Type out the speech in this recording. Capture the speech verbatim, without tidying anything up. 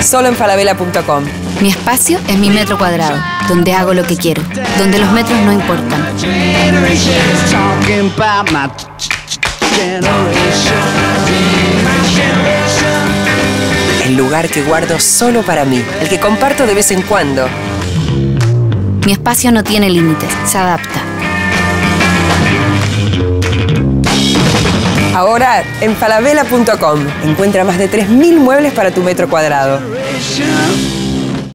Solo en falabella punto com. Mi espacio es mi metro cuadrado, donde hago lo que quiero, donde los metros no importan. El lugar que guardo solo para mí, el que comparto de vez en cuando. Mi espacio no tiene límites, se adapta. Ahora en falabella punto com encuentra más de tres mil muebles para tu metro cuadrado.